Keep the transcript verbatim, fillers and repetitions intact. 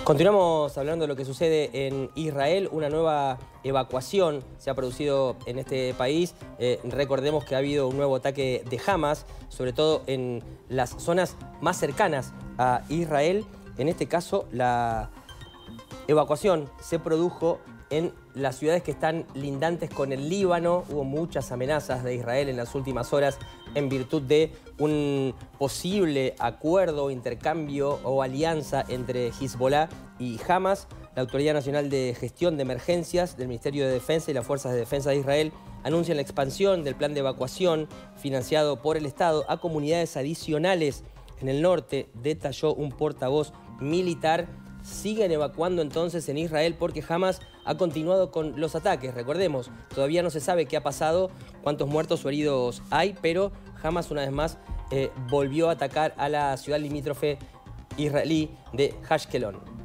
Continuamos hablando de lo que sucede en Israel. Una nueva evacuación se ha producido en este país. Eh, recordemos que ha habido un nuevo ataque de Hamas, sobre todo en las zonas más cercanas a Israel. En este caso, la evacuación se produjo en las ciudades que están lindantes con el Líbano. Hubo muchas amenazas de Israel en las últimas horas en virtud de un posible acuerdo, intercambio o alianza entre Hezbollah y Hamas. La Autoridad Nacional de Gestión de Emergencias del Ministerio de Defensa y las Fuerzas de Defensa de Israel anuncian la expansión del plan de evacuación financiado por el Estado a comunidades adicionales en el norte, detalló un portavoz militar. Siguen evacuando entonces en Israel porque Hamas ha continuado con los ataques. Recordemos, todavía no se sabe qué ha pasado, cuántos muertos o heridos hay, pero Hamas una vez más eh, volvió a atacar a la ciudad limítrofe israelí de Ashkelon.